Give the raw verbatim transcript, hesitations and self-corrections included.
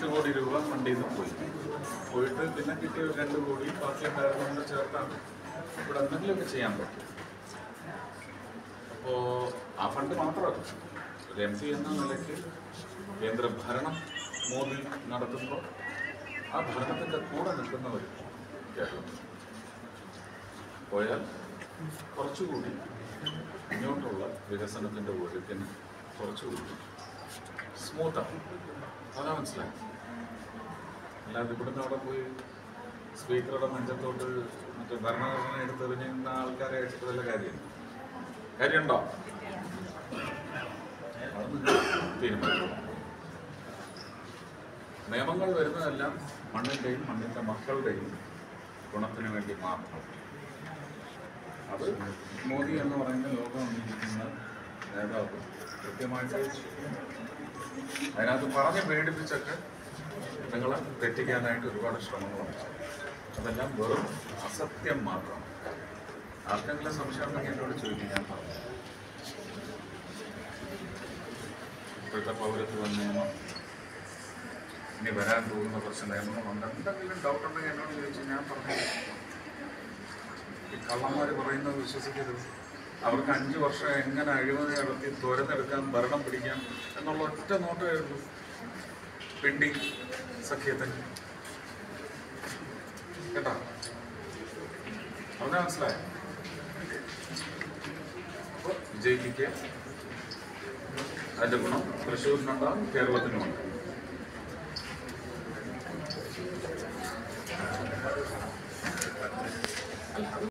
എട്ട് കോടി രൂപ ഫണ്ടിൽ നിന്ന് പോയി പോയിട്ട് പിന്നെ കിട്ടിയ ഒരു രണ്ട് കോടി ബാക്കി ഉണ്ടായിരുന്ന കൊണ്ട് ചേർത്താണ് ഇവിടെ എന്തെങ്കിലുമൊക്കെ ചെയ്യാൻ പറ്റും. അപ്പോൾ ആ ഫണ്ട് മാത്രമല്ല, ഒരു എം പി എന്ന നിലയ്ക്ക് കേന്ദ്ര ഭരണം മോദി നടത്തുമ്പോൾ ആ ഭരണത്തിൻ്റെ കൂടെ നിൽക്കുന്നവർ കേരളത്തിൽ പോയാൽ കുറച്ചുകൂടി മുന്നോട്ടുള്ള വികസനത്തിൻ്റെ ഒഴുക്കിന് കുറച്ചുകൂടി സ്മൂത്താണ്. അതാ മനസ്സിലായി. അല്ലാതെ ഇവിടുന്ന് അവിടെ പോയി സ്പീക്കറുടെ നെഞ്ചത്തോട്ട് മറ്റേ ഭരണഘടന എടുത്തെറിഞ്ഞുന്ന ആൾക്കാരെ അടിച്ചിട്ട് വല്ല കാര്യം കാര്യമുണ്ടോ? തീരുമാനിക്കും. നിയമങ്ങൾ വരുന്നതെല്ലാം മണ്ണിൻ്റെയും മണ്ണിൻ്റെ മക്കളുടെയും ഗുണത്തിന് വേണ്ടി മാത്രം. അത് മോദി എന്ന് പറയുന്ന ലോകം അംഗീകരിക്കുന്ന നേതാവ് കൃത്യമായിട്ട് അതിനകത്ത് പറഞ്ഞ് പേടിപ്പിച്ചൊക്കെ നിങ്ങളെ തെറ്റിക്കാനായിട്ട് ഒരുപാട് ശ്രമങ്ങളുണ്ട്. അതെല്ലാം വെറും അസത്യം മാത്രം. ആർക്കെങ്കിലും സംശയം ഉണ്ടെങ്കിൽ എന്നോട് ചോദിക്കും, ഞാൻ പറഞ്ഞു. ഇപ്പോഴത്തെ പൗരത്വ നിയമം, ഇനി വരാൻ പോകുന്ന കുറച്ച് നിയമങ്ങളുണ്ട്, എന്തെങ്കിലും ഡൗട്ട് ഉണ്ടെങ്കിൽ എന്നോട് ചോദിച്ചു, ഞാൻ പറഞ്ഞു. ഈ കള്ളന്മാർ പറയുന്നത് വിശ്വസിക്കരുത്. അവർക്ക് അഞ്ച് വർഷം എങ്ങനെ അഴിമതി നടത്തി തുരന്നെടുക്കാൻ, ഭരണം പിടിക്കാം എന്നുള്ള ഒറ്റ നോട്ടമായിരുന്നു പിണ്ടി സഖ്യത്തിന്. കേട്ടോ? പറഞ്ഞാൽ മനസ്സിലായോ? അപ്പോൾ വിജയിക്ക് അതിൻ്റെ ഗുണം തൃശ്ശൂരിനുണ്ടാകും, കേരളത്തിനുമുണ്ട്.